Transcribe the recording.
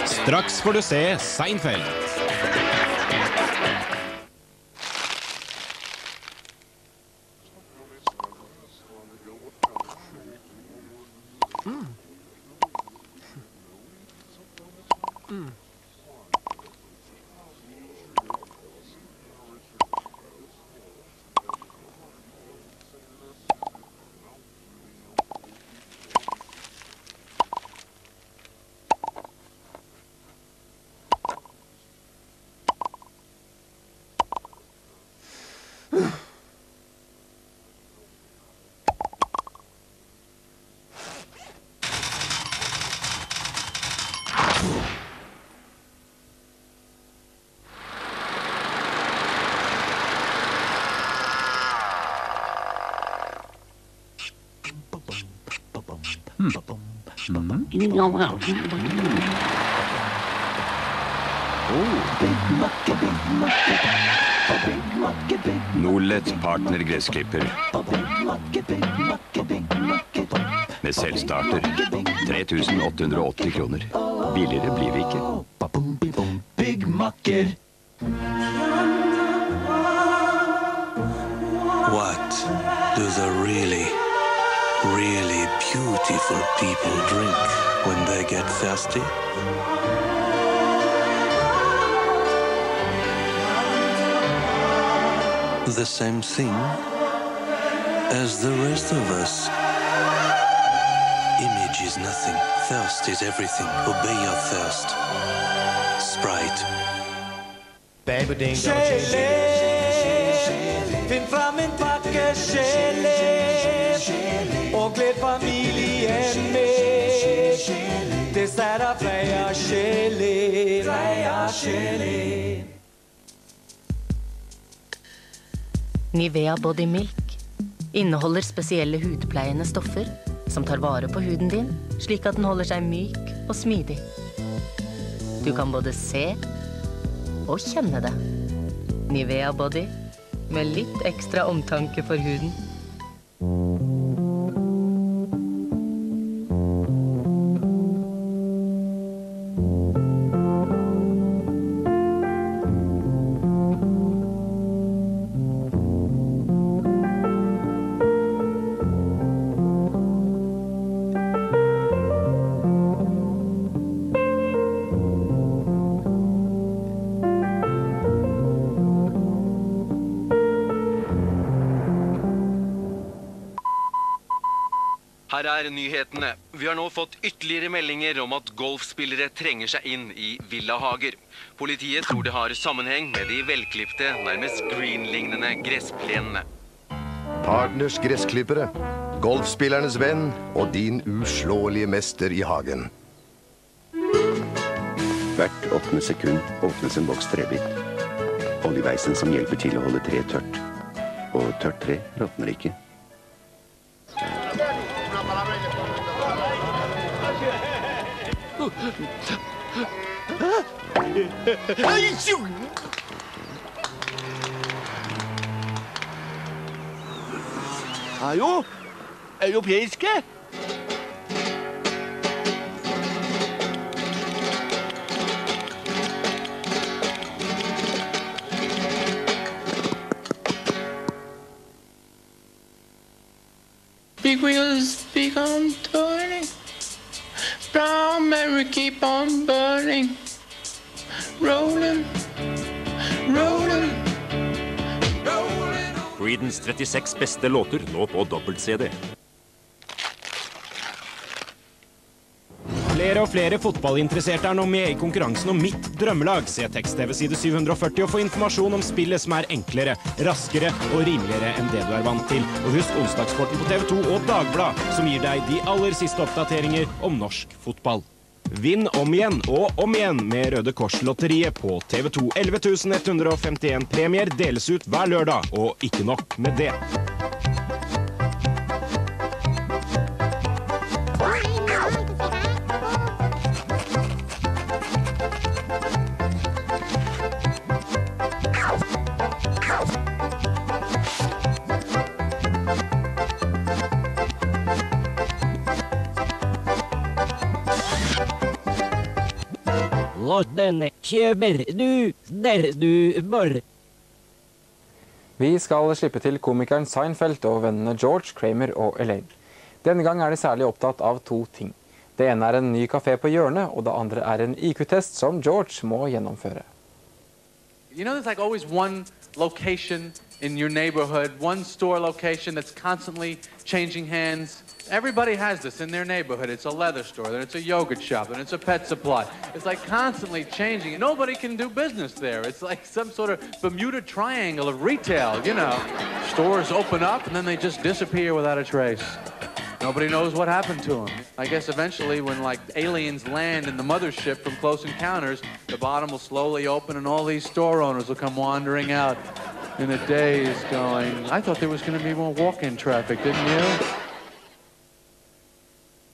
Straks får du se Seinfeld. Nordlett Partner Gressklipper. Med selvstarter. 3880 kroner. Billigere blir vi ikke. Byggmakker. What do the really beautiful people drink when they get thirsty? The same thing as the rest of us. Image is nothing. Thirst is everything. Obey your thirst. Sprite. Gelé, finn fram en pakke gelé, og gled familien med. Dessert av Freia gelé, Freia gelé. Nivea Body Milk inneholder spesielle hudpleiende stoffer som tar vare på huden din, slik at den holder seg myk og smidig. Du kan både se og kjenne det. Nivea Body, med litt ekstra omtanke for huden. Her nyhetene. Vi har nå fått ytterligere meldinger om at golfspillere trenger seg inn i villahager. Politiet tror det har sammenheng med de velklipte, nærmest green-lignende gressplenene. Partners gressklippere, golfspillernes venn og din uslåelige mester i hagen. Hvert 8. sekund åpnes en boks trebit. Oljeveisen som hjelper til å holde tre tørt. Og tørt tre råtner ikke. Hallo? Europeiske? Big wheels, big on turning. Brown Mary keep on burning. Rolling, rolling, rolling. Creedence 36 beste låter nå på dobbelt-CD. Flere og flere fotballinteresserte nå med i konkurransen om mitt drømmelag. Se tekst-TV side 740 og få informasjon om spillet som enklere, raskere og rimeligere enn det du vant til. Og husk onsdagssporten på TV 2 og Dagblad, som gir deg de aller siste oppdateringer om norsk fotball. Vinn om igjen og om igjen med Røde Kors-lotteriet på TV 2. 11.151 premier deles ut hver lørdag, og ikke nok med det. Lotten kjøper du, der du bor. Vi skal slippe til komikeren Seinfeld og vennene George, Kramer og Elaine. Denne gang er de særlig opptatt av 2 ting. Det ene er en ny kafé på hjørnet, og det andre er en IQ-test som George må gjennomføre. You know, there's like always one location in your neighborhood, one store location that's constantly changing hands. Everybody has this in their neighborhood. It's a leather store, then it's a yogurt shop, then it's a pet supply. It's like constantly changing, and nobody can do business there. It's like some sort of Bermuda Triangle of retail, you know. Stores open up, and then they just disappear without a trace. Nobody knows what happened to them. I guess eventually when like aliens land in the mothership from Close Encounters, the bottom will slowly open and all these store owners will come wandering out in a daze going, I thought there was going to be more walk-in traffic, didn't you?